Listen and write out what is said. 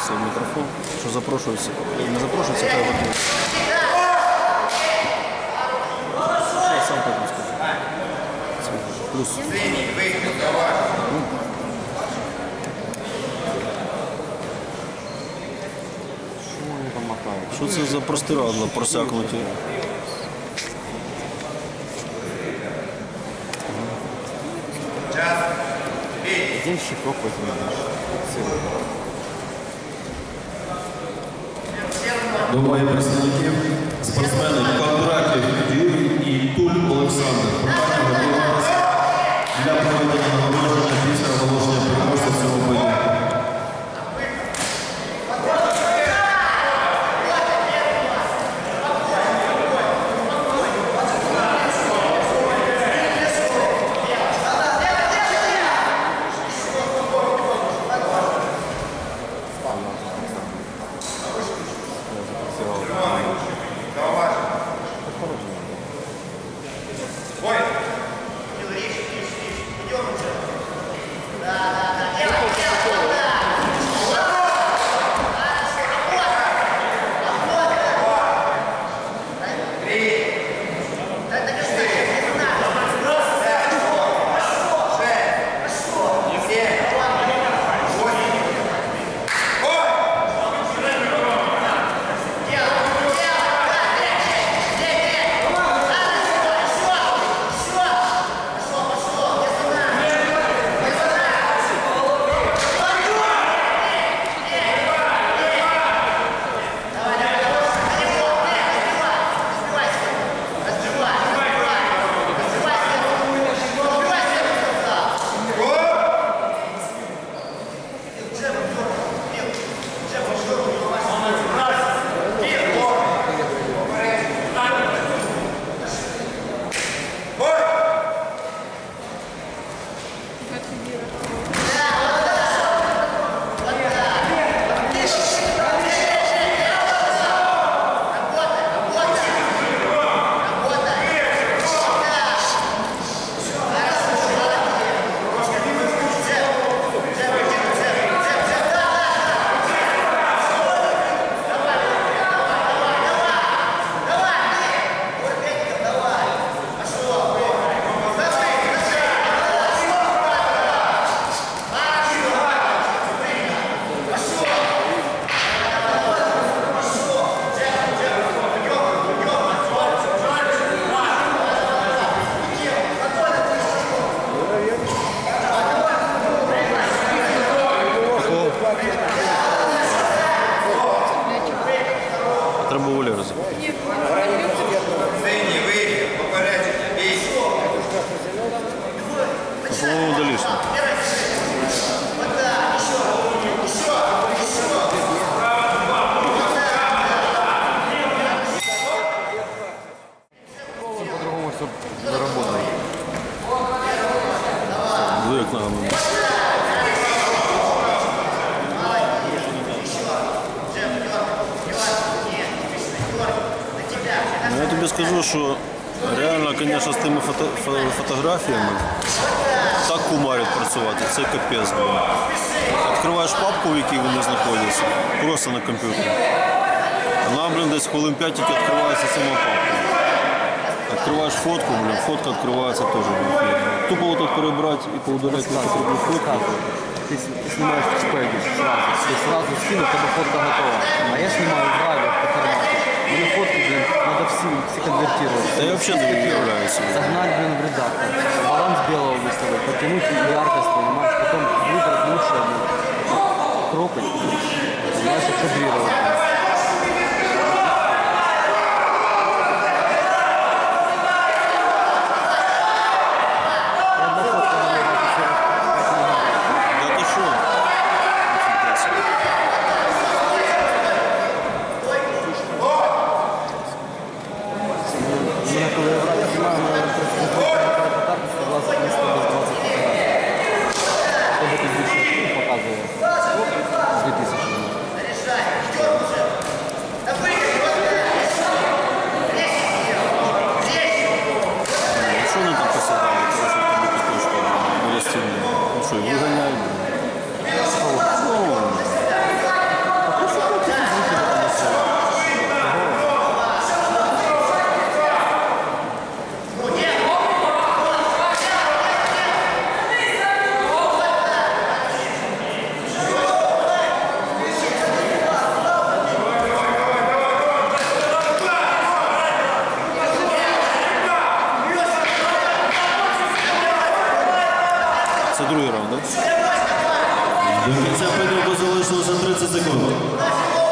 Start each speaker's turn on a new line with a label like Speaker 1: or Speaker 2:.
Speaker 1: в мікрофон, що запрошується. Не запрошується, то готується. Я сам потім скажу. Плюс. Що це за простирадла просякнуті?
Speaker 2: Один щиток возьмем.
Speaker 3: Двоє представників, спортсмени Кондратів Юрій і Туль Олександр. Прохання готуватися для проведення нагородження після оголошення переможця цього поєдинку.
Speaker 1: Треба волі розібрати. По-моєму, долішно.
Speaker 2: По-другому все заработало.
Speaker 1: Ну, як ногами. Ну, я тобі скажу, що реально, звісно, з тими фотографіями так кумарять працювати, це капець. Відкриваєш папку, в якій вони знаходяться, просто на комп'ютері. Вона, блін, десь хвилин 5 тільки відкривається сама папка. Відкриваєш фотку, блін, фотка відкривається теж. Тупо отак перебрати і поудаляти потрібну фотку.
Speaker 2: Ты снимаешь в Шпеге сразу. Ты сразу скинул, чтобы фотка готова. А я снимаю в драйве в формате. Мне фотки, блин, надо все конвертировать.
Speaker 1: Да я вообще не уявляю себе.
Speaker 2: Загнать, блин, в редактор. Баланс белого выставить, подтянуть яркость, понимаешь, потом выбрать лучшее, блин. Кропать, понимаешь, кадрировать.
Speaker 3: До кінця поєдинку залишилося 30 секунд.